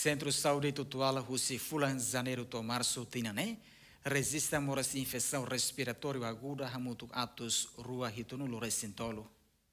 Centro de Saúde Tutuala, Russi Fulan, Janeiro, to Março, Tinane, resiste a moras infecção respiratória aguda, hamutuk atos, rua, ritunulo, recintolo.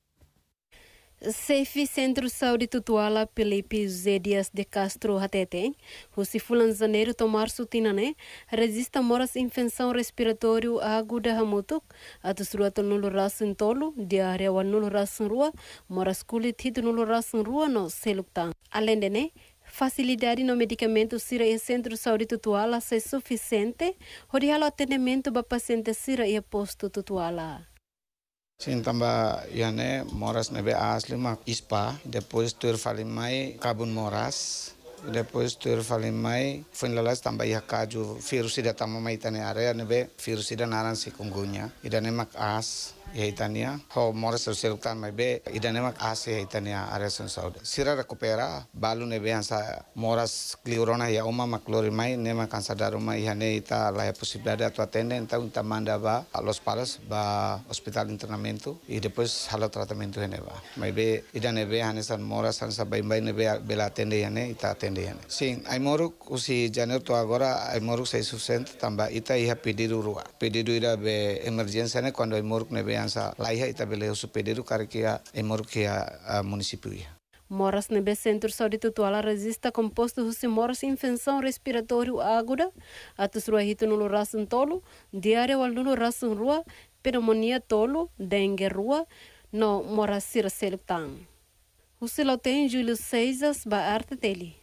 Sefi Centro Saúde Tutuala, Felipe José Dias de Castro Hatete, Russi Fulan, Janeiro, to Março, Tinane, resiste a moras infecção respiratória aguda, hamutuk atos, rua, nulo, recintolo, diarreia, nulo, rua, moras kulit, ritunulo, rua, no seluktan. Além de né, facilidade no medicamento sira e Centro de Saúde Tutuala é suficiente, o atendimento para paciente sira e posto Tutuala. Sim, também yane moras nebe asli mak ispa, depois tur fali mai kabun moras, depois tur fali mai foi lalas também ya kaju virus ida tama mai tane area nebe virus ida naran chikungunya, ida ne mak as Itania, ho moras terseluktan mai be idane mak ase Itania area saúde. Sira recupera balu nebe ansa moras cliorona ya uma maklori mai nema kansa daru mai hane ita la possibilidade atu atende então ita manda ba alos palas ba hospital internamento e depois halo tratamento hene ba. Mai be idane be hane san moras ansa bai nebe bela atende hane ita atende hane. Sim, ai moruk usi janeiro to agora ai moruk sei suficiente tamba ita ia pedido rua. Pedido ida be emergência ne quando ai moruk nebe ansa laiha ita bele usu pedido karakia ai moruk ia município ia. Moras nebe Centro de Saúde Tutuala resista composto husi moras infecção respiratória aguda, atus rua hito nulo rasun tolo, diarreia wal nulo rasun rua, pneumonia tolo, dengue rua, no moras sira seluktan. Husi loten Júlio Seisas ba arte dele.